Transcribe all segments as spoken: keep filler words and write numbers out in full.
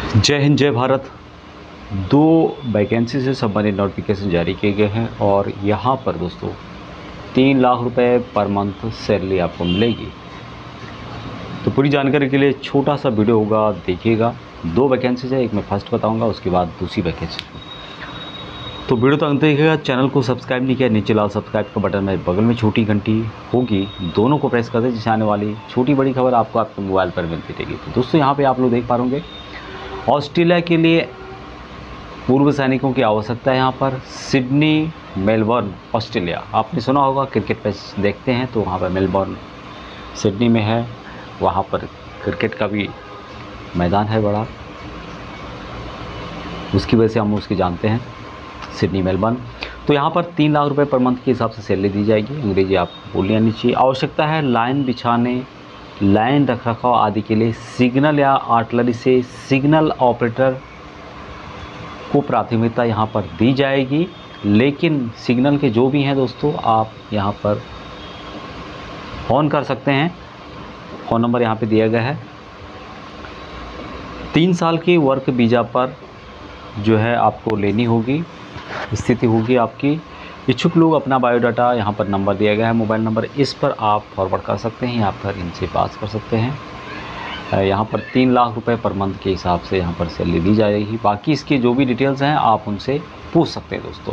जय हिंद जय भारत। दो वैकेंसी से संबंधित नोटिफिकेशन जारी किए गए हैं और यहाँ पर दोस्तों तीन लाख रुपए पर मंथ सैलरी आपको मिलेगी। तो पूरी जानकारी के लिए छोटा सा वीडियो होगा, देखिएगा। दो वैकेंसीज है, एक मैं फर्स्ट बताऊंगा, उसके बाद दूसरी वैकेंसी। तो वीडियो तो अंत देखिएगा। चैनल को सब्सक्राइब नहीं किया, नीचे लाल सब्सक्राइब का बटन है, बगल में छोटी घंटी होगी, दोनों को प्रेस कर दे, जिससे आने वाली छोटी बड़ी खबर आपको आपके मोबाइल पर मिलती रहेगी। तो दोस्तों यहाँ पे आप लोग देख पा होंगे ऑस्ट्रेलिया के लिए पूर्व सैनिकों की आवश्यकता है। यहाँ पर सिडनी, मेलबर्न, ऑस्ट्रेलिया, आपने सुना होगा, क्रिकेट मैच देखते हैं तो वहाँ पर मेलबर्न सिडनी में है, वहाँ पर क्रिकेट का भी मैदान है बड़ा, उसकी वजह से हम उसकी जानते हैं, सिडनी मेलबर्न। तो यहाँ पर तीन लाख रुपए पर मंथ के हिसाब से सैलरी दी जाएगी। अंग्रेजी आप बोलनी आनी चाहिए। आवश्यकता है लाइन बिछाने, लाइन रखरखाव आदि के लिए सिग्नल या आर्टिलरी से सिग्नल ऑपरेटर को प्राथमिकता यहाँ पर दी जाएगी। लेकिन सिग्नल के जो भी हैं दोस्तों, आप यहाँ पर फ़ोन कर सकते हैं, फ़ोन नंबर यहाँ पे दिया गया है। तीन साल की वर्क वीज़ा पर जो है आपको लेनी होगी, स्थिति होगी आपकी। इच्छुक लोग अपना बायोडाटा, यहाँ पर नंबर दिया गया है, मोबाइल नंबर, इस पर आप फॉरवर्ड कर सकते हैं, यहाँ पर इनसे बात कर सकते हैं। यहाँ पर तीन लाख रुपए पर मंथ के हिसाब से यहाँ पर सैलरी दी जाएगी। बाकी इसकी जो भी डिटेल्स हैं आप उनसे पूछ सकते हैं दोस्तों।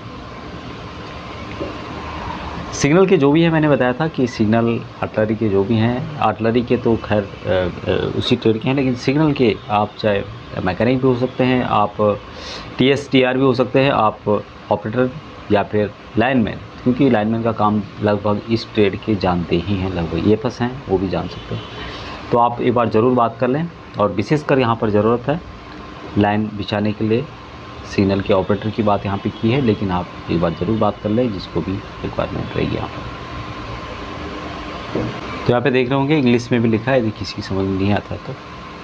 सिग्नल के जो भी है, मैंने बताया था कि सिग्नल आर्टिलरी के जो भी हैं, आर्टिलरी के तो खैर उसी ट्रेड के हैं, लेकिन सिग्नल के आप चाहे मैकेनिक भी हो सकते हैं, आप टी एस टी आर भी हो सकते हैं, आप ऑपरेटर या फिर लाइनमैन, क्योंकि लाइनमैन का काम लगभग इस ट्रेड के जानते ही हैं, लगभग ये फस हैं, वो भी जान सकते हैं। तो आप एक बार ज़रूर बात कर लें। और विशेषकर यहाँ पर ज़रूरत है लाइन बिछाने के लिए, सिग्नल के ऑपरेटर की बात यहाँ पे की है, लेकिन आप एक बार ज़रूर बात कर लें जिसको भी रिक्वायरमेंट रहेगी यहाँ पर। तो यहाँ पे देख रहे होंगे इंग्लिश में भी लिखा है, यदि किसी की समझ में नहीं आता तो।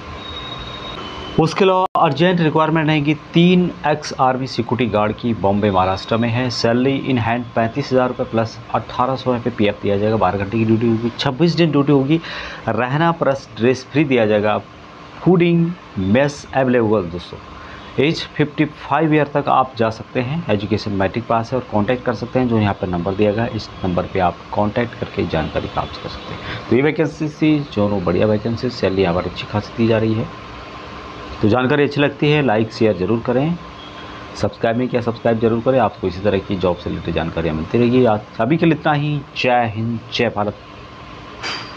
उसके अलावा अर्जेंट रिक्वायरमेंट है कि तीन एक्स आर्मी सिक्योरिटी गार्ड की बॉम्बे महाराष्ट्र में है। सैलरी इन हैंड पैंतीस हज़ार रुपये प्लस अट्ठारह सौ रुपये पी एफ दिया जाएगा। बारह घंटे की ड्यूटी होगी, छब्बीस दिन ड्यूटी होगी। रहना प्लस ड्रेस फ्री दिया जाएगा। फूडिंग मेस अवेलेबल दोस्तों। एज पचपन ईयर तक आप जा सकते हैं। एजुकेशन मैट्रिक पास है और कांटेक्ट कर सकते हैं, जो यहाँ पर नंबर दिया गया है, इस नंबर पे आप कांटेक्ट करके जानकारी प्राप्त कर सकते हैं। तो ये वैकेंसी थी, दोनों बढ़िया वैकेंसी, सैलरी यहाँ पर अच्छी खासी दी जा रही है। तो जानकारी अच्छी लगती है लाइक शेयर ज़रूर करें। सब्सक्राइब नहीं किया, सब्सक्राइब जरूर करें। आपको इसी तरह की जॉब से रिलेटेड जानकारियाँ मिलती रहेगी। आज सभी के लिए इतना ही। जय हिंद जय भारत।